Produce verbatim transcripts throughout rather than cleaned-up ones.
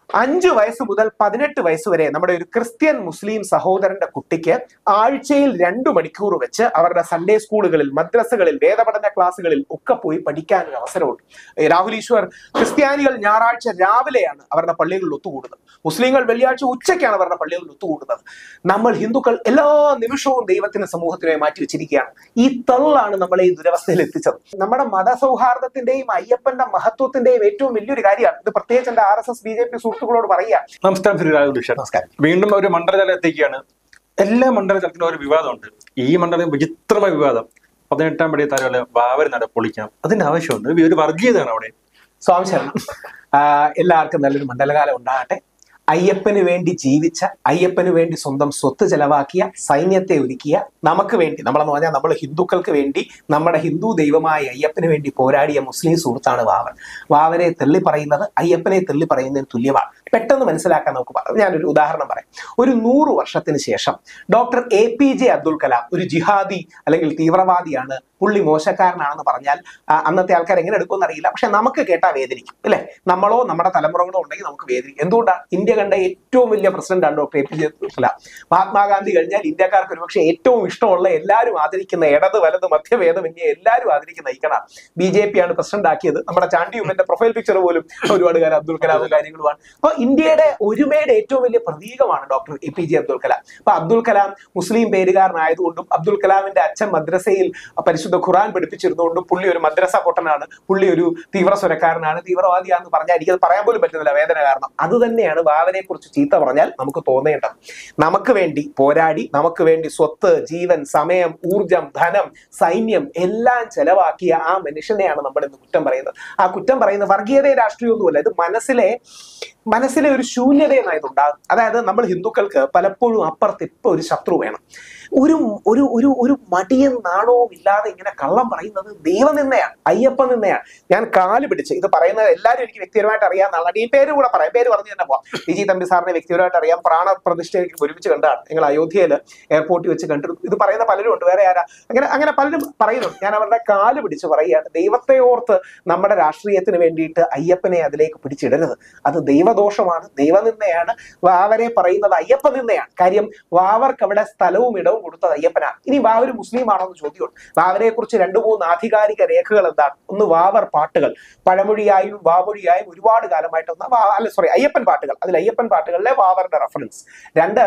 അഞ്ചു വയസ്സ് മുതൽ പതിനെട്ട് വയസ്സ് വരെ നമ്മുടെ ഒരു ക്രിസ്ത്യൻ മുസ്ലിം സഹോദരന്റെ കുട്ടിക്ക് ആഴ്ചയിൽ രണ്ടു മണിക്കൂർ വെച്ച് അവരുടെ സൺഡേ സ്കൂളുകളിൽ, മദ്രസകളിൽ, വേദപഠന ക്ലാസ്സുകളിൽ ഒക്കെ പോയി പഠിക്കാൻ ഒരു അവസരമുണ്ട്. രാഹുൽ ഈശ്വർ, ക്രിസ്ത്യാനികൾ ഞായറാഴ്ച രാവിലെയാണ് അവരുടെ പള്ളികളിൽ ഒത്തുകൂടുന്നത്. മുസ്ലിങ്ങൾ വെള്ളിയാഴ്ച ഉച്ചയ്ക്കാണ് അവരുടെ പള്ളികളിൽ ഒത്തുകൂടുന്നത്. നമ്മൾ ഹിന്ദുക്കൾ എല്ലാ നിമിഷവും ദൈവത്തിന് സമൂഹത്തിനായി മാറ്റി വെച്ചിരിക്കുകയാണ്. ഈ തള്ളാണ് നമ്മളെ ഈ ദുരവസ്ഥയിൽ എത്തിച്ചത്. നമ്മുടെ മതസൗഹാർദ്ദത്തിന്റെയും അയ്യപ്പന്റെ മഹത്വത്തിന്റെയും ഏറ്റവും വലിയൊരു കാര്യമാണ് ഇത്. പ്രത്യേകിച്ച് എന്റെ R S S B J P സുഹൃത്തുക്കളോട് പറയുക. നമസ്കാരം ശ്രീ രാഹുൽ ഈശ്വർ. നമസ്കാരം. വീണ്ടും ഒരു മണ്ഡലതലം എത്തിക്കുകയാണ്. എല്ലാ മണ്ഡലതലത്തിലും ഒരു വിവാദമുണ്ട്. ഈ മണ്ഡലം വിചിത്രമായ വിവാദം. പതിനെട്ടാം പടി തലവല്ല വാവര് നട പൊളിക്കാം. അതിന്റെ ആവശ്യമുണ്ട്. ഒരു വർഗീയതയാണ് അവിടെ. സ്വാമി ശരണം. എല്ലാവർക്കും നല്ലൊരു മണ്ഡലകാലം ഉണ്ടാകട്ടെ. അയ്യപ്പന് വേണ്ടി ജീവിച്ച, അയ്യപ്പന് വേണ്ടി സ്വന്തം സ്വത്ത് ചെലവാക്കിയ, സൈന്യത്തെ ഒരുക്കിയ, നമുക്ക് വേണ്ടി, നമ്മളെന്ന് പറഞ്ഞാൽ നമ്മൾ ഹിന്ദുക്കൾക്ക് വേണ്ടി, നമ്മുടെ ഹിന്ദു ദൈവമായ അയ്യപ്പന് വേണ്ടി പോരാടിയ മുസ്ലിം സുഹൃത്താണ് വാവർ. വാവരെ തെള്ളി പറയുന്നത് അയ്യപ്പനെ തെള്ളി പറയുന്നതിന് തുല്യമാണ്. പെട്ടെന്ന് മനസ്സിലാക്കാൻ നമുക്ക് പറയാം. ഞാനൊരു ഉദാഹരണം പറയാം. ഒരു നൂറ് വർഷത്തിന് ശേഷം doctor A P J Abdul Kalam ഒരു ജിഹാദി അല്ലെങ്കിൽ തീവ്രവാദിയാണ്, പുള്ളി മോശക്കാരനാണെന്ന് പറഞ്ഞാൽ അന്നത്തെ ആൾക്കാർ എങ്ങനെ എടുക്കുമെന്ന് അറിയില്ല. പക്ഷെ നമുക്ക് കേട്ടാ വേദനിക്കും, അല്ലെ? നമ്മളോ നമ്മുടെ തലമുറകളോ ഉണ്ടെങ്കിൽ നമുക്ക് വേദനിക്കും. എന്തുകൊണ്ടാണ്? ഇന്ത്യ കണ്ട ഏറ്റവും വലിയ പ്രസിഡന്റാണ് doctor A P J Abdul Kalam. Mahatma Gandhi കഴിഞ്ഞാൽ ഇന്ത്യക്കാർക്ക് ഒരുപക്ഷെ ഏറ്റവും ഇഷ്ടമുള്ള, എല്ലാവരും ആദരിക്കുന്ന, ഇടത് വലത് മധ്യഭേദമന്യേ എല്ലാവരും ആദരിക്കുന്ന ഐക്കണാണ്. ബി ജെ പി ആണ് പ്രസിഡന്റ് ആക്കിയത്. നമ്മുടെ ചാണ്ടി ഉമ്മന്റെ പ്രൊഫൈൽ പിക്ചർ പോലും ഒരുപാട് കാലം അബ്ദുൽ കലാമും കാര്യങ്ങളുമാണ്. അപ്പൊ ഇന്ത്യയുടെ ഒരുമയുടെ ഏറ്റവും വലിയ പ്രതീകമാണ് doctor A P J Abdul Kalam. അപ്പൊ അബ്ദുൽ കലാം മുസ്ലിം പേരുകാരനായതുകൊണ്ടും അബ്ദുൽ കലാമിന്റെ അച്ഛൻ മദ്രസയിൽ പരിശുദ്ധ ഖുർആൻ പഠിപ്പിച്ചിരുന്നുകൊണ്ടും പുള്ളി ഒരു മദ്രസ പൊട്ടനാണ്, പുള്ളി ഒരു തീവ്ര സ്വരക്കാരനാണ്, തീവ്രവാദിയാണെന്ന് പറഞ്ഞാൽ എനിക്കത് പറയാൻ പോലും പറ്റുന്നില്ല, വേദന കാരണം. അത് തന്നെയാണ് വാവനെ കുറിച്ച് ചീത്ത പറഞ്ഞാൽ നമുക്ക് തോന്നേണ്ടത്. നമുക്ക് വേണ്ടി പോരാടി, നമുക്ക് വേണ്ടി സ്വത്ത്, ജീവൻ, സമയം, ഊർജം, ധനം, സൈന്യം എല്ലാം ചെലവാക്കിയ ആ മനുഷ്യനെയാണ് നമ്മൾ ഇന്ന് കുറ്റം പറയുന്നത്. ആ കുറ്റം പറയുന്ന വർഗീയതയും രാഷ്ട്രീയമൊന്നുമല്ല. ഇത് മനസ്സിലെ മനസ്സിലെ ഒരു ശൂന്യതയെന്നായതുണ്ടാകും. അതായത് നമ്മൾ ഹിന്ദുക്കൾക്ക് പലപ്പോഴും അപ്പുറത്ത് ഇപ്പൊ ഒരു ശത്രു വേണം. ഒരു ഒരു ഒരു ഒരു മടിയും നാണവും ഇല്ലാതെ ഇങ്ങനെ കള്ളം പറയുന്നത് ദൈവനിന്ദയാണ്, അയ്യപ്പ നിന്നയാണ്. ഞാൻ കാല് പിടിച്ച് ഇത് പറയുന്നത് എല്ലാവരും എനിക്ക് വ്യക്തിപരമായിട്ട് അറിയാവുന്ന ആളാണ്. ഈ പേര് കൂടെ പറയാം, പേര് പറഞ്ഞു തന്നെ പോവാം. വിജി തമ്പി സാറിനെ വ്യക്തിപരമായിട്ട് അറിയാം. പ്രാണപ്രതിഷ്ഠയ്ക്ക് ഒരുമിച്ച് കണ്ടാണ് നിങ്ങൾ അയോധ്യയിൽ എയർപോർട്ടിൽ വെച്ച് കണ്ടിരുന്നു. ഇത് പറയുന്ന പലരും ഉണ്ട്, വേറെ ആരാ? അങ്ങനെ അങ്ങനെ പലരും പറയുന്നുണ്ട്. ഞാൻ അവരുടെ കാല് പിടിച്ച് പറയുകയാണ്, ദൈവത്തെ ഓർത്ത് നമ്മുടെ രാഷ്ട്രീയത്തിന് വേണ്ടിയിട്ട് അയ്യപ്പനെ അതിലേക്ക് പിടിച്ചിടരുത്. അത് ദൈവദോഷമാണ്, ദൈവനിന്ദയാണ്. വാവരെ പറയുന്നത് അയ്യപ്പ നിന്നയാണ്. കാര്യം വാവർക്ക് അവിടെ സ്ഥലവും ഇടവും കൊടുത്തത് അയ്യപ്പനാണ്. ഇനി വാവർ മുസ്ലിം ആണോ എന്ന് ചോദ്യമുണ്ട്. വാവരെ കുറിച്ച് രണ്ടു മൂന്ന് ആധികാരിക രേഖകൾ എന്താണ്? ഒന്ന് വാവർ പാട്ടുകൾ, പഴമൊഴിയായും വാമൊഴിയായും ഒരുപാട് കാലമായിട്ട് ഒന്ന് അല്ല സോറി അയ്യപ്പൻ പാട്ടുകൾ, അതിൽ അയ്യപ്പൻ പാട്ടുകളിലെ വാവറുടെ റെഫറൻസ്. രണ്ട്,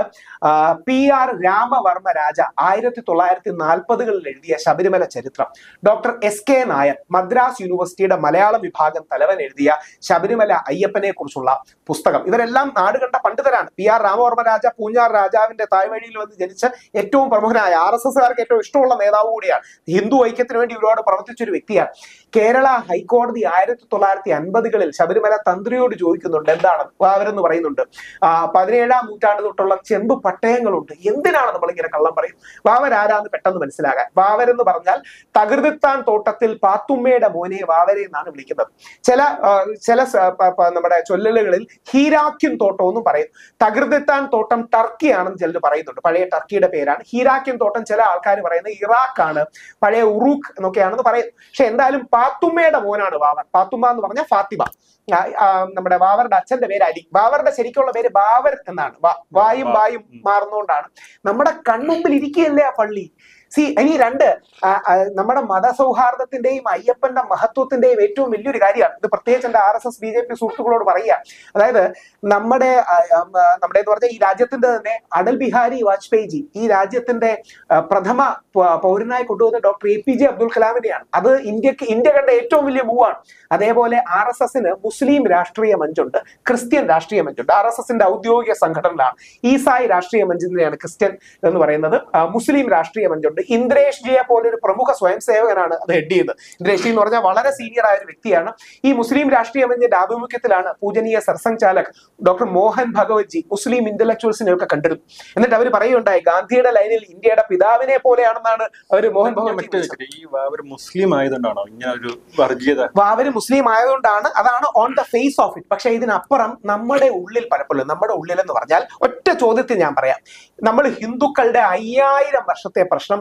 പി ആർ രാമവർമ്മ രാജ ആയിരത്തി തൊള്ളായിരത്തി നാൽപ്പതുകളിൽ എഴുതിയ ശബരിമല ചരിത്രം. Doctor S K Nair Madras യൂണിവേഴ്സിറ്റിയുടെ മലയാളം വിഭാഗം തലവൻ എഴുതിയ ശബരിമല അയ്യപ്പനെ കുറിച്ചുള്ള പുസ്തകം. ഇവരെല്ലാം നാടുകണ്ട പണ്ഡിതരാണ്. പി ആർ രാമവർമ്മ രാജ പൂഞ്ഞാർ രാജാവിന്റെ തായ്വഴിയിൽ വന്ന് ജനിച്ച ഏറ്റവും പ്രമുഖനായ, ആർ എസ് എസ്കാർക്ക് ഏറ്റവും ഇഷ്ടമുള്ള നേതാവ് കൂടിയാണ്. ഹിന്ദു ഐക്യത്തിന് വേണ്ടി ഒരുപാട് പ്രവർത്തിച്ച ഒരു വ്യക്തിയാണ്. കേരള ഹൈക്കോടതി ആയിരത്തി തൊള്ളായിരത്തി അൻപതുകളിൽ ശബരിമല തന്ത്രിയോട് ചോദിക്കുന്നുണ്ട്, എന്താണ് അവരെന്ന് പറയുന്നുണ്ട്, ആ പതിനേഴാം നൂറ്റാണ്ട് തൊട്ടുള്ള ചെമ്പ് പട്ടയങ്ങളുണ്ട്, എന്തിനാണ് നമ്മളിങ്ങനെ കള്ളം പറയും? വാവരാരാന്ന് പെട്ടെന്ന് മനസ്സിലാകാൻ. വാവരെന്ന് പറഞ്ഞാൽ തകൃതിത്താൻ തോട്ടത്തിൽ പാത്തുമ്മയുടെ മോനെ വാവരെ എന്നാണ് വിളിക്കുന്നത്. ചില ചില നമ്മുടെ ചൊല്ലലുകളിൽ ഹീരാക്യം തോട്ടം എന്നും പറയും. തകൃതിത്താൻ തോട്ടം ടർക്കിയാണെന്ന് ചിലർ പറയുന്നുണ്ട്. പഴയ ടർക്കിയുടെ പേരാണ്. ഹീരാക്യം തോട്ടം ചില ആൾക്കാർ പറയുന്നത് ഇറാഖാണ്, പഴയ ഉറൂഖ് എന്നൊക്കെയാണെന്ന് പറയും. പക്ഷെ എന്തായാലും പാത്തുമ്മയുടെ മോനാണ് വാവർ. പാത്തുമ്മ എന്ന് പറഞ്ഞാൽ ഫാത്തിമ. നമ്മുടെ വാവറുടെ അച്ഛന്റെ പേര് അലി. വാവറുടെ ശരിക്കുള്ള പേര് ബാവർ എന്നാണ്. വായും വായും മാറുന്നോണ്ടാണ്. നമ്മുടെ കൺമുമ്പിൽ ഇരിക്കുകയല്ലേ ആ പള്ളി. സി ഇനി രണ്ട്, നമ്മുടെ മതസൗഹാർദ്ദത്തിന്റെയും അയ്യപ്പന്റെ മഹത്വത്തിന്റെയും ഏറ്റവും വലിയൊരു കാര്യമാണ് ഇത്. പ്രത്യേകിച്ച് എന്റെ R S S B J P സുഹൃത്തുക്കളോട് പറയുക. അതായത് നമ്മുടെ നമ്മുടെ എന്ന് പറഞ്ഞാൽ ഈ രാജ്യത്തിന്റെ തന്നെ അടൽ ബിഹാരി വാജ്പേയി ജി ഈ രാജ്യത്തിന്റെ പ്രഥമ പൗരനായി കൊണ്ടുവന്ന doctor A P J Abdul കലാമിനെയാണ്. അത് ഇന്ത്യക്ക് ഇന്ത്യ കണ്ട ഏറ്റവും വലിയ മൂവാണ്. അതേപോലെ ആർ എസ് എസിന് മുസ്ലിം രാഷ്ട്രീയ മഞ്ചുണ്ട്, ക്രിസ്ത്യൻ രാഷ്ട്രീയ മഞ്ചുണ്ട്. ആർ എസ് എസിന്റെ ഔദ്യോഗിക സംഘടനയാണ് ഈസായി രാഷ്ട്രീയ മഞ്ചിനെയാണ് ക്രിസ്ത്യൻ എന്ന് പറയുന്നത്. മുസ്ലിം രാഷ്ട്രീയ മഞ്ചുണ്ട്. ഇന്ദ്രേഷ് ജിയെ പോലെ ഒരു പ്രമുഖ സ്വയം സേവകനാണ് അത് ഹെഡ് ചെയ്യുന്നത്. ഇന്ദ്രേഷ് ജി എന്ന് പറഞ്ഞാൽ വളരെ സീനിയർ ആയ ഒരു വ്യക്തിയാണ്. ഈ മുസ്ലിം രാഷ്ട്രീയ മഞ്ചിന്റെ ആഭിമുഖ്യത്തിലാണ് പൂജനീയ സർസംഘചാലക് ഡോക്ടർ മോഹൻ ഭഗവത് ജി മുസ്ലിം ഇന്റലക്ച്വൽസിനെ ഒക്കെ കണ്ടിരുന്നു. എന്നിട്ട് അവർ പറയുണ്ടായി, ഗാന്ധിയുടെ ലൈനിൽ ഇന്ത്യയുടെ പിതാവിനെ പോലെയാണെന്നാണ് അവർ മോഹൻ ഭഗവത് ഈ മുസ്ലിം ആയതുകൊണ്ടാണോ ഇങ്ങനെ ഒരു വർഗീയത? വാവര് മുസ്ലിം ആയതുകൊണ്ടാണ്, അതാണ് on the face of it. പക്ഷെ ഇതിനപ്പുറം നമ്മുടെ ഉള്ളിൽ പലപ്പോഴും, നമ്മുടെ ഉള്ളിൽ എന്ന് പറഞ്ഞാൽ ഒറ്റ ചോദ്യത്തിൽ ഞാൻ പറയാം, നമ്മൾ ഹിന്ദുക്കളുടെ അയ്യായിരം വർഷത്തെ പ്രശ്നം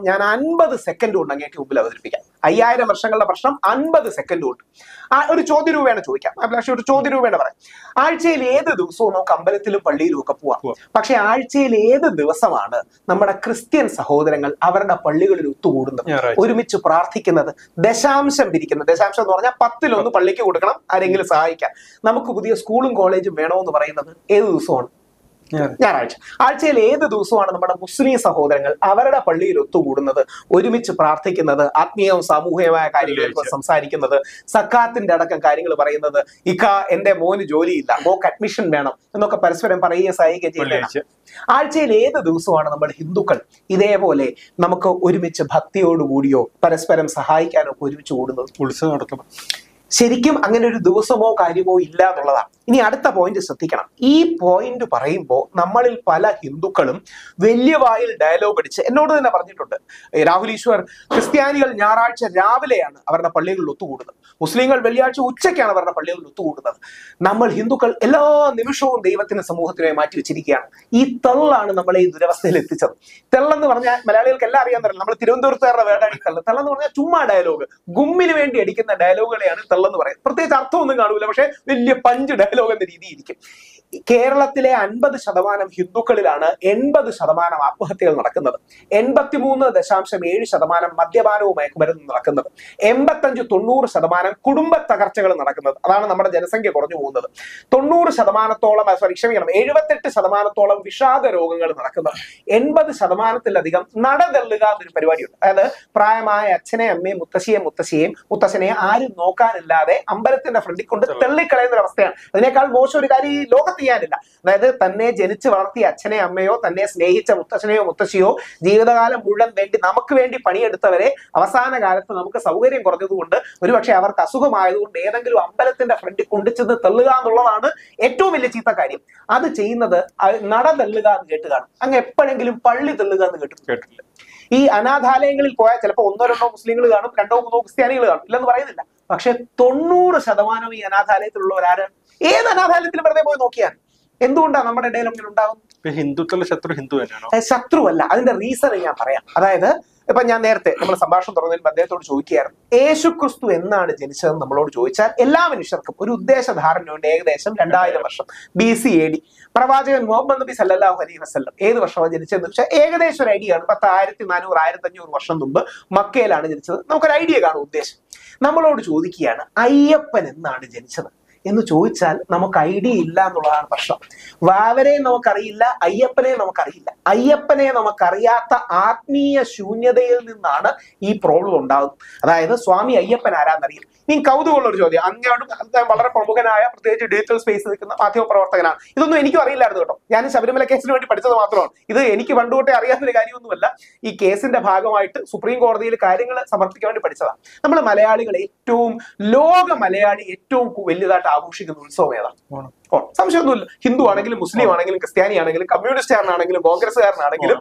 ഞാൻ അൻപത് സെക്കൻഡ് കൊണ്ട് അങ്ങേക്ക് മുമ്പിൽ അവതരിപ്പിക്കാം. അയ്യായിരം വർഷങ്ങളുടെ പ്രശ്നം അൻപത് സെക്കൻഡ് കൊണ്ട്. ആ ഒരു ചോദ്യ രൂപേണ ചോദിക്കാം. അഭിലാഷ് ഒരു ചോദ്യ രൂപേണ പറയാം. ആഴ്ചയിൽ ഏത് ദിവസവും നമുക്ക് അമ്പലത്തിലും പള്ളിയിലും ഒക്കെ പോവാം. പക്ഷെ ആഴ്ചയിൽ ഏത് ദിവസമാണ് നമ്മുടെ ക്രിസ്ത്യൻ സഹോദരങ്ങൾ അവരുടെ പള്ളികളിൽ ഒത്തുകൂടുന്നത്, ഒരുമിച്ച് പ്രാർത്ഥിക്കുന്നത്, ദശാംശം പിരിക്കുന്നത്? ദശാംശം എന്ന് പറഞ്ഞാൽ പത്തിലൊന്ന് പള്ളിക്ക് കൊടുക്കണം, ആരെങ്കിലും സഹായിക്കാം. നമുക്ക് പുതിയ സ്കൂളും കോളേജും വേണമെന്ന് പറയുന്നത് ഏത് ദിവസമാണ്? ഞായറാഴ്ച. ആഴ്ചയിൽ ഏത് ദിവസമാണ് നമ്മുടെ മുസ്ലിം സഹോദരങ്ങൾ അവരുടെ പള്ളിയിൽ ഒത്തുകൂടുന്നത്, ഒരുമിച്ച് പ്രാർത്ഥിക്കുന്നത്, ആത്മീയവും സാമൂഹികമായ കാര്യങ്ങളൊക്കെ സംസാരിക്കുന്നത്, സക്കാത്തിന്റെ അടക്കം കാര്യങ്ങൾ പറയുന്നത്, ഇക്ക എന്റെ മോന് ജോലിയില്ല, മോക്ക് അഡ്മിഷൻ വേണം എന്നൊക്കെ പരസ്പരം പറയുകയും സഹായിക്കുകയും ചെയ്യുന്നത്? ആഴ്ചയിൽ ഏത് ദിവസമാണ് നമ്മൾ ഹിന്ദുക്കൾ ഇതേപോലെ നമുക്ക് ഒരുമിച്ച് ഭക്തിയോടുകൂടിയോ പരസ്പരം സഹായിക്കാനോ ഒക്കെ ഒരുമിച്ച് കൂടുന്നത്? ഉത്സവം നടത്തണം. ശരിക്കും അങ്ങനെ ഒരു ദിവസമോ കാര്യമോ ഇല്ല എന്നുള്ളതാണ്. ഇനി അടുത്ത പോയിന്റ് ശ്രദ്ധിക്കണം. ഈ പോയിന്റ് പറയുമ്പോൾ നമ്മളിൽ പല ഹിന്ദുക്കളും വലിയ വായിൽ ഡയലോഗ് അടിച്ച് എന്നോട് തന്നെ പറഞ്ഞിട്ടുണ്ട്, രാഹുൽ ഈശ്വർ, ക്രിസ്ത്യാനികൾ ഞായറാഴ്ച രാവിലെയാണ് അവരുടെ പള്ളികളിൽ ഒത്തുകൂടുന്നത്, മുസ്ലിങ്ങൾ വെള്ളിയാഴ്ച ഉച്ചയ്ക്കാണ് അവരുടെ പള്ളികളിൽ ഒത്തുകൂടുന്നത്, നമ്മൾ ഹിന്ദുക്കൾ എല്ലാ നിമിഷവും ദൈവത്തിന് സമൂഹത്തിനെ മാറ്റി വെച്ചിരിക്കുകയാണ്. ഈ തെള്ളാണ് നമ്മളെ ഈ ദുരവസ്ഥയിൽ എത്തിച്ചത്. തെള്ളെന്ന് പറഞ്ഞാൽ മലയാളികൾക്ക് എല്ലാം അറിയാൻ തരില്ല, നമ്മൾ തിരുവനന്തപുരത്തുകാരുടെ വേർഡാണ് ഈ തെള്ള. തെള്ളെന്ന് പറഞ്ഞാൽ ചുമ്മാ ഡയലോഗ്, ഗുമ്മിന് വേണ്ടി അടിക്കുന്ന ഡയലോഗുകളെയാണ് തെള്ളെന്ന് പറയുന്നത്. പ്രത്യേകിച്ച് അർത്ഥമൊന്നും കാണൂല, പക്ഷെ വലിയ പഞ്ച് ഡയലോഗ് എന്ന രീതിയിരിക്കും. കേരളത്തിലെ അൻപത് ശതമാനം ഹിന്ദുക്കളിലാണ് എൺപത് ശതമാനം ആത്മഹത്യകൾ നടക്കുന്നത്, എൺപത്തിമൂന്ന് ദശാംശം ഏഴ് ശതമാനം മദ്യപാനവും മയക്കുമരുന്ന് നടക്കുന്നത്, എൺപത്തഞ്ച് തൊണ്ണൂറ് ശതമാനം കുടുംബ തകർച്ചകൾ നടക്കുന്നത്. അതാണ് നമ്മുടെ ജനസംഖ്യ കുറഞ്ഞു പോകുന്നത്. തൊണ്ണൂറ് ശതമാനത്തോളം സോറി ക്ഷമിക്കണം എഴുപത്തെട്ട് ശതമാനത്തോളം വിഷാദ രോഗങ്ങൾ നടക്കുന്നത്, എൺപത് ശതമാനത്തിലധികം നടതള്ളുക എന്നൊരു പരിപാടിയുണ്ട്. അതായത് പ്രായമായ അച്ഛനെ അമ്മയും മുത്തശ്ശിയെ മുത്തശ്ശിയെയും മുത്തശ്ശനെ ആരും നോക്കാനില്ലാതെ അമ്പലത്തിന്റെ ഫ്രണ്ടിൽ കൊണ്ട് തള്ളിക്കളയുന്ന ഒരു അവസ്ഥയാണ്. അതിനേക്കാൾ മോശം ഒരു കാര്യം ഈ ലോകത്ത് ചെയ്യാനില്ല. അതായത് തന്നെ ജനിച്ച് വളർത്തിയ അച്ഛനെ അമ്മയോ തന്നെ സ്നേഹിച്ച മുത്തച്ഛനെയോ മുത്തശ്ശിയോ ജീവിതകാലം മുഴുവൻ വേണ്ടി നമുക്ക് വേണ്ടി പണിയെടുത്തവരെ അവസാന കാലത്ത് നമുക്ക് സൗകര്യം കുറഞ്ഞതുകൊണ്ട് ഒരുപക്ഷെ അവർക്ക് അസുഖമായതുകൊണ്ട് ഏതെങ്കിലും അമ്പലത്തിന്റെ ഫ്രണ്ടിൽ കൊണ്ടുചെന്ന് തള്ളുക എന്നുള്ളതാണ് ഏറ്റവും വലിയ ചീത്ത കാര്യം. അത് ചെയ്യുന്നത് നട തള്ളുക എന്ന് കേട്ട് കാണും. അങ്ങ് എപ്പോഴെങ്കിലും പള്ളി തള്ളുക എന്ന് കേട്ടു കേട്ടില്ല. ഈ അനാഥാലയങ്ങളിൽ പോയാൽ ചിലപ്പോൾ ഒന്നോ രണ്ടോ മുസ്ലിങ്ങൾ കാണും, രണ്ടോ മൂന്നോ ക്രിസ്ത്യാനികൾ കാണും, ഇല്ലെന്ന് പറയുന്നില്ല. പക്ഷെ തൊണ്ണൂറ് ശതമാനം ഈ അനാഥാലയത്തിലുള്ളവരാര്? ഏത് അനാഥാലയത്തിലും വെറുതെ പോയി നോക്കിയാൽ എന്തുകൊണ്ടാണ് നമ്മുടെ ഇടയിൽ അങ്ങനെ ഉണ്ടാകുന്നത്? ഹിന്ദുക്കളുടെ ശത്രു ഹിന്ദു തന്നെയാണോ? ശത്രുവല്ല. അതിന്റെ റീസൺ ഞാൻ പറയാം. അതായത് ഇപ്പൊ ഞാൻ നേരത്തെ നമ്മൾ സംഭാഷണം തുറന്നതിൽ അദ്ദേഹത്തോട് ചോദിക്കുകയായിരുന്നു, യേശു ക്രിസ്തു എന്നാണ് ജനിച്ചതെന്ന് നമ്മളോട് ചോദിച്ചാൽ എല്ലാ മനുഷ്യർക്കും ഒരു ഉദ്ദേശ ധാരണയുണ്ട്. ഏകദേശം രണ്ടായിരം വർഷം ബി സി എ ഡി. പ്രവാചകൻ മുഹമ്മദ് നബി സല്ലല്ലാഹു അലൈഹി വസല്ലം ഏത് വർഷമാണ് ജനിച്ചതെന്ന് വെച്ചാൽ ഏകദേശം ഒരു ഐഡിയ ആണ്. പത്ത് ആയിരത്തി നാനൂറ് ആയിരത്തി അഞ്ഞൂറ് വർഷം മുമ്പ് മക്കയിലാണ് ജനിച്ചത്. നമുക്കൊരു ഐഡിയ കാണും ഉദ്ദേശം. നമ്മളോട് ചോദിക്കുകയാണ് അയ്യപ്പൻ എന്നാണ് ജനിച്ചത് എന്ന് ചോദിച്ചാൽ നമുക്ക് ഐഡിയ ഇല്ല എന്നുള്ളതാണ് പ്രശ്നം. വാവരെ നമുക്കറിയില്ല, അയ്യപ്പനെ നമുക്കറിയില്ല. അയ്യപ്പനെ നമുക്കറിയാത്ത ആത്മീയ ശൂന്യതയിൽ നിന്നാണ് ഈ പ്രോബ്ലം ഉണ്ടാകുന്നത്. അതായത് സ്വാമി അയ്യപ്പൻ ആരാന്നറിയില്ല. ഇനി കൗതുകമുള്ള ഒരു ചോദ്യം, അങ്ങോട്ടും വളരെ പ്രമുഖനായ പ്രത്യേകിച്ച് ഡിജിറ്റൽ സ്പേസ് നിൽക്കുന്ന മാധ്യമ പ്രവർത്തകനാണ്. ഇതൊന്നും എനിക്ക് അറിയില്ലായിരുന്നു കേട്ടോ. ഞാൻ ശബരിമല കേസിന് വേണ്ടി പഠിച്ചത് മാത്രമാണ്. ഇത് എനിക്ക് പണ്ടുതൊട്ടേ അറിയാവുന്ന കാര്യമൊന്നുമല്ല. ഈ കേസിന്റെ ഭാഗമായിട്ട് സുപ്രീം കോടതിയിൽ കാര്യങ്ങൾ സമർപ്പിക്കാൻ വേണ്ടി പഠിച്ചതാണ്. നമ്മൾ മലയാളികൾ ഏറ്റവും ലോക മലയാളി ഏറ്റവും വലുതായിട്ട് ആഘോഷിക്കുന്ന ഉത്സവം ഏതാണ്? ഓ, സംശയമൊന്നുമില്ല. ഹിന്ദു ആണെങ്കിലും മുസ്ലിം ആണെങ്കിലും ക്രിസ്ത്യാനി ആണെങ്കിലും കമ്മ്യൂണിസ്റ്റുകാരനാണെങ്കിലും കോൺഗ്രസ്സുകാരനാണെങ്കിലും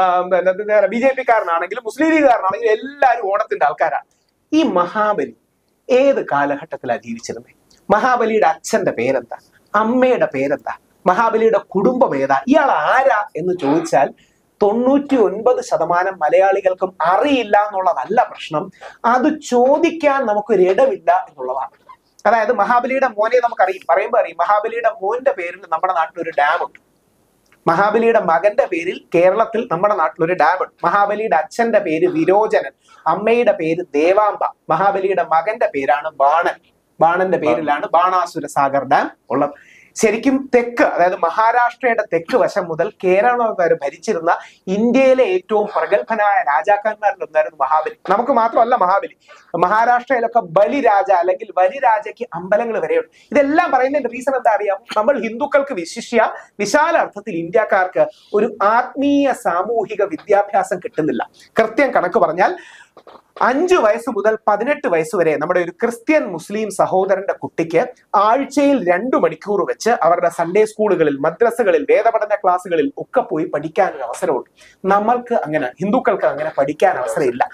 ബി ജെ പി കാരനാണെങ്കിലും മുസ്ലിം ലീഗുകാരനാണെങ്കിലും എല്ലാവരും ഓണത്തിന്റെ ആൾക്കാരാണ്. ഈ മഹാബലി ഏത് കാലഘട്ടത്തിലാണ് ജീവിച്ചിരുന്നത്? മഹാബലിയുടെ അച്ഛന്റെ പേരെന്താ? അമ്മയുടെ പേരെന്താ? മഹാബലിയുടെ കുടുംബം ഏതാ? ഇയാൾ ആരാ എന്ന് ചോദിച്ചാൽ തൊണ്ണൂറ്റി ഒൻപത് ശതമാനം മലയാളികൾക്കും അറിയില്ല എന്നുള്ളതല്ല പ്രശ്നം, അത് ചോദിക്കാൻ നമുക്കൊരു ഇടമില്ല എന്നുള്ളതാണ്. അതായത് മഹാബലിയുടെ മോനെ നമുക്കറിയും, പറയുമ്പോൾ അറിയും. മഹാബലിയുടെ മോന്റെ പേരിൽ നമ്മുടെ നാട്ടിലൊരു ഡാം ഉണ്ട്. മഹാബലിയുടെ മകന്റെ പേരിൽ കേരളത്തിൽ നമ്മുടെ നാട്ടിലൊരു ഡാം ഉണ്ട്. മഹാബലിയുടെ അച്ഛന്റെ പേര് വിരോചനൻ, അമ്മയുടെ പേര് ദേവാംബ. മഹാബലിയുടെ മകന്റെ പേരാണ് ബാണൻ. ബാണന്റെ പേരിലാണ് ബാണാസുര സാഗർ ഡാം ഉള്ളത്. ശരിക്കും തെക്ക്, അതായത് മഹാരാഷ്ട്രയുടെ തെക്ക് വശം മുതൽ കേരളം വരെ ഭരിച്ചിരുന്ന ഇന്ത്യയിലെ ഏറ്റവും പ്രഗത്ഭനായ രാജാക്കന്മാരിൽ ഒന്നായിരുന്നു മഹാബലി. നമുക്ക് മാത്രമല്ല മഹാബലി, മഹാരാഷ്ട്രയിലൊക്കെ ബലിരാജ അല്ലെങ്കിൽ ബലിരാജയ്ക്ക് അമ്പലങ്ങൾ വരെയുണ്ട്. ഇതെല്ലാം പറയുന്നതിന്റെ റീസൺ എന്താ അറിയാം? നമ്മൾ ഹിന്ദുക്കൾക്ക് വിശിഷ്യ വിശാല അർത്ഥത്തിൽ ഇന്ത്യക്കാർക്ക് ഒരു ആത്മീയ സാമൂഹിക വിദ്യാഭ്യാസം കിട്ടുന്നില്ല. കൃത്യം കണക്ക് പറഞ്ഞാൽ അഞ്ചു വയസ്സ് മുതൽ പതിനെട്ട് വയസ്സ് വരെ നമ്മുടെ ഒരു ക്രിസ്ത്യൻ മുസ്ലിം സഹോദരന്റെ കുട്ടിക്ക് ആഴ്ചയിൽ രണ്ടു മണിക്കൂർ വെച്ച് അവരുടെ സൺഡേ സ്കൂളുകളിൽ, മദ്രസകളിൽ, വേദപഠന ക്ലാസ്സുകളിൽ ഒക്കെ പോയി പഠിക്കാൻ ഒരു അവസരമുണ്ട്. നമ്മൾക്ക് അങ്ങനെ, ഹിന്ദുക്കൾക്ക് അങ്ങനെ പഠിക്കാൻ അവസരമില്ല.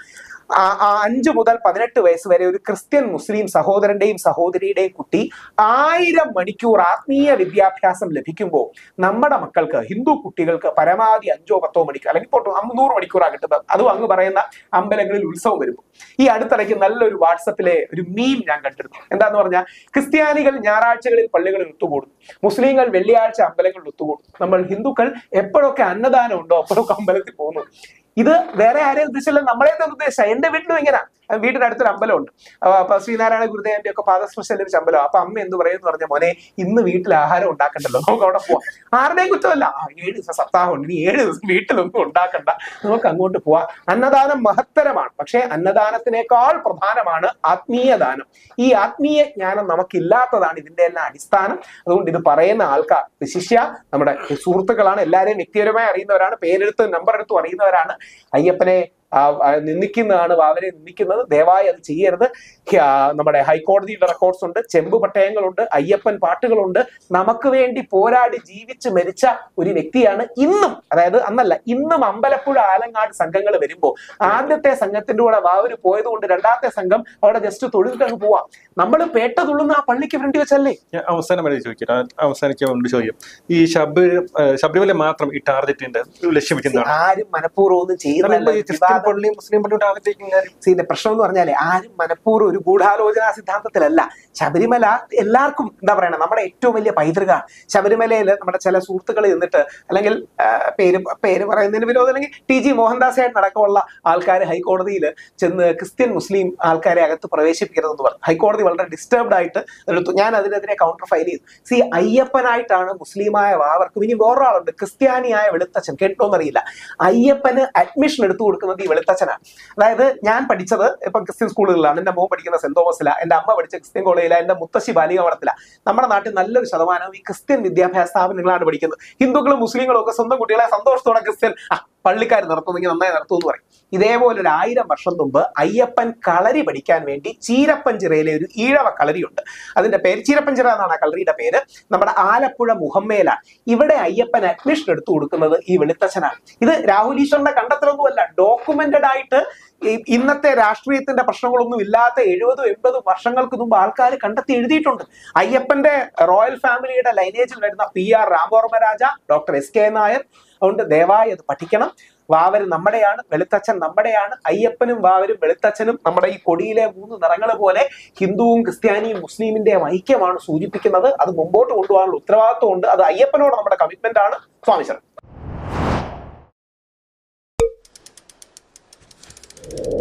അഞ്ചു മുതൽ പതിനെട്ട് വയസ്സ് വരെ ഒരു ക്രിസ്ത്യൻ മുസ്ലിം സഹോദരന്റെയും സഹോദരിയുടെയും കുട്ടി ആയിരം മണിക്കൂർ ആത്മീയ വിദ്യാഭ്യാസം ലഭിക്കുമ്പോൾ നമ്മുടെ മക്കൾക്ക്, ഹിന്ദു കുട്ടികൾക്ക് പരമാവധി അഞ്ചോ പത്തോ മണിക്കൂർ അല്ലെങ്കിൽ ഇപ്പോൾ നൂറ് മണിക്കൂറാണ് കിട്ടുന്നത്. അതും അങ്ങ് പറയുന്ന അമ്പലങ്ങളിൽ ഉത്സവം വരുമ്പോൾ. ഈ അടുത്തിടയ്ക്ക് നല്ലൊരു വാട്സപ്പിലെ ഒരു മീം ഞാൻ കണ്ടിരുന്നു. എന്താന്ന് പറഞ്ഞാൽ, ക്രിസ്ത്യാനികൾ ഞായറാഴ്ചകളിൽ പള്ളികളിൽ ഒത്തുകൂടും, മുസ്ലിങ്ങൾ വെള്ളിയാഴ്ച അമ്പലങ്ങളിൽ ഒത്തുകൂടും, നമ്മൾ ഹിന്ദുക്കൾ എപ്പോഴൊക്കെ അന്നദാനം ഉണ്ടോ അപ്പോഴൊക്കെ അമ്പലത്തിൽ പോകുന്നു. ഇത് വേറെ ആരെയും ഉദ്ദേശിച്ചല്ല, നമ്മളെ തന്നെ ഉദ്ദേശിച്ച. എന്റെ വീട്ടിലും ഇങ്ങനെ, വീടിന്റെ അടുത്തൊരു അമ്പലമുണ്ട്. അപ്പൊ ശ്രീനാരായണ ഗുരുദേവന്റെ ഒക്കെ പാദസ്പർശം ഒരു അമ്പലം. അപ്പൊ അമ്മ എന്ത് പറയുമെന്ന് പറഞ്ഞ, മോനെ ഇന്ന് വീട്ടിൽ ആഹാരം ഉണ്ടാക്കണ്ടല്ലോ, നമുക്ക് അവിടെ പോവാം. ആരുടെയും കുറ്റമല്ല, ആ ഏഴ് ദിവസം സപ്താഹമുണ്ട്, ഇനി ഏഴ് ദിവസം വീട്ടിലൊന്നും ഉണ്ടാക്കണ്ട, നമുക്ക് അങ്ങോട്ട് പോവാം. അന്നദാനം മഹത്തരമാണ്. പക്ഷെ അന്നദാനത്തിനേക്കാൾ പ്രധാനമാണ് ആത്മീയ ദാനം. ഈ ആത്മീയ ജ്ഞാനം നമുക്കില്ലാത്തതാണ് ഇതിന്റെ എല്ലാം അടിസ്ഥാനം. അതുകൊണ്ട് ഇത് പറയുന്ന ആൾക്കാർ, വിശിഷ്യ നമ്മുടെ സുഹൃത്തുക്കളാണ്, എല്ലാവരെയും വ്യക്തിപരമായി അറിയുന്നവരാണ്, പേരെടുത്ത് നമ്പർ എടുത്തും അറിയുന്നവരാണ്. അയ്യപ്പനെ നിന്ദിക്കുന്നതാണ്, അവരെ നിന്ദിക്കുന്നത്. ദയവായി അത് ചെയ്യരുത്. നമ്മുടെ ഹൈക്കോടതിയുടെ റെക്കോർഡ്സ് ഉണ്ട്, ചെമ്പ് പട്ടയങ്ങളുണ്ട്, അയ്യപ്പൻ പാട്ടുകളുണ്ട്. നമുക്ക് വേണ്ടി പോരാടി ജീവിച്ച് മരിച്ച ഒരു വ്യക്തിയാണ്. ഇന്നും, അതായത് അന്നല്ല, ഇന്നും അമ്പലപ്പുഴ ആലങ്ങാട് സംഘങ്ങൾ വരുമ്പോൾ ആദ്യത്തെ സംഘത്തിന്റെ കൂടെ വാവര് പോയത് കൊണ്ട് രണ്ടാമത്തെ സംഘം അവിടെ ജസ്റ്റ് തൊഴുതിട്ട് അങ്ങ് പോവാം. നമ്മൾ പേട്ട തുള്ളുന്ന ആ പള്ളിക്ക് ഫ്രണ്ട് വെച്ചല്ലേ. അവസാനം വരെ ചോദിക്കാം, അവസാനിക്കാൻ ചോദ്യം, ഈ ശബരി ശബരിമല മാത്രം ഈ ടാർഗറ്റിന്റെ ലക്ഷ്യമിക്കുന്നതാണ്. ആരും മനഃപൂർവ്വം ഒന്നും ചെയ്യുന്നില്ല. പള്ളി മുസ്ലിം പള്ളി ടാർഗറ്റ് പ്രശ്നം എന്ന് പറഞ്ഞാല് ആരും മനഃപൂർവ്വം ഒരു ഗൂഢാലോചനാ സിദ്ധാന്തത്തിലല്ല. ശബരിമല എല്ലാവർക്കും എന്താ പറയണ, നമ്മുടെ ഏറ്റവും വലിയ പൈതൃകമാണ്. ശബരിമലയിൽ നമ്മുടെ ചില സുഹൃത്തുക്കൾ ചെന്നിട്ട്, അല്ലെങ്കിൽ പേര് പേര് പറയുന്നതിന് വിരോധം, അല്ലെങ്കിൽ ടി ജി മോഹൻദാസായിട്ട് അടക്കമുള്ള ആൾക്കാർ ഹൈക്കോടതിയിൽ ചെന്ന് ക്രിസ്ത്യൻ മുസ്ലിം ആൾക്കാരെ അകത്ത് പ്രവേശിപ്പിക്കരുതെന്ന് പറഞ്ഞു. ഹൈക്കോടതി വളരെ ഡിസ്റ്റർബ്ഡ് ആയിട്ട് എടുത്തു. ഞാൻ അതിനെതിരെ കൗണ്ടർ ഫയൽ ചെയ്തു. സി, അയ്യപ്പനായിട്ടാണ് മുസ്ലിമായ വാവർക്കും, ഇനി വേറൊരാളുണ്ട് ക്രിസ്ത്യാനിയായ വെളുത്തച്ഛൻ, കേട്ടോന്നറിയില്ല, അയ്യപ്പന് അഡ്മിഷൻ എടുത്തു കൊടുക്കുന്നത് ഈ വെളുത്തച്ഛനാണ്. അതായത് ഞാൻ പഠിച്ചത് ഇപ്പം ക്രിസ്ത്യൻ സ്കൂളുകളിലാണ്. എന്റെ മോൻ പഠിക്കുന്ന സെന്റ് തോമസില, എന്റെ അമ്മ പഠിച്ച ക്രിസ്ത്യൻ കോളേജില, എന്റെ മുത്തശ്ശി ബാലിക മഠത്തില. നമ്മുടെ നാട്ടിൽ നല്ലൊരു ശതമാനം ഈ ക്രിസ്ത്യൻ വിദ്യാഭ്യാസ സ്ഥാപനങ്ങളാണ് പഠിക്കുന്നത്. ഹിന്ദുക്കളും മുസ്ലിങ്ങളും ഒക്കെ സ്വന്തം കുട്ടികളെ സന്തോഷത്തോടെ ക്രിസ്ത്യൻ ആ പള്ളിക്കാർ നടത്തുന്നെങ്കിൽ നന്നായി നടത്തുമെന്ന് പറയും. ഇതേപോലെ ഒരു ആയിരം വർഷം മുമ്പ് അയ്യപ്പൻ കളരി പഠിക്കാൻ വേണ്ടി ചീരപ്പഞ്ചിറയിലെ ഒരു ഈഴവ കളരിയുണ്ട്. അതിന്റെ പേര് ചീരപ്പഞ്ചിറ എന്നാണ് ആ കളരിയുടെ പേര്. നമ്മുടെ ആലപ്പുഴ മുഹമ്മയിലാണ്. ഇവിടെ അയ്യപ്പൻ അഡ്മിഷൻ എടുത്തു കൊടുക്കുന്നത് ഈ വെളുത്തച്ഛനാണ്. ഇത് രാഹുൽ ഈശ്വറിന്റെ കണ്ടെത്തലൊന്നുമല്ല, ഡോക്യുമെന്റഡ് ആയിട്ട് ഇന്നത്തെ രാഷ്ട്രീയത്തിന്റെ പ്രശ്നങ്ങളൊന്നും ഇല്ലാത്ത എഴുപതും എൺപതും വർഷങ്ങൾക്ക് മുമ്പ് ആൾക്കാർ കണ്ടെത്തി എഴുതിയിട്ടുണ്ട്. അയ്യപ്പന്റെ റോയൽ ഫാമിലിയുടെ ലൈനേജിൽ വരുന്ന P R Ramavarma Raja, doctor S K Nair. അതുകൊണ്ട് ദയവായി അത് പഠിക്കണം. വാവര് നമ്മുടെയാണ്, വെളുത്തച്ഛൻ നമ്മുടെയാണ്. അയ്യപ്പനും വാവരും വെളുത്തച്ഛനും നമ്മുടെ ഈ കൊടിയിലെ മൂന്ന് നിറങ്ങൾ പോലെ ഹിന്ദുവും ക്രിസ്ത്യാനിയും മുസ്ലിമിന്റെയും ഐക്യമാണ് സൂചിപ്പിക്കുന്നത്. അത് മുമ്പോട്ട് കൊണ്ടുപോകാനുള്ള ഉത്തരവാദിത്വം ഉണ്ട്. അത് അയ്യപ്പനോട് നമ്മുടെ കമ്മിറ്റ്മെന്റ് ആണ്. സ്വാമി ശരണം.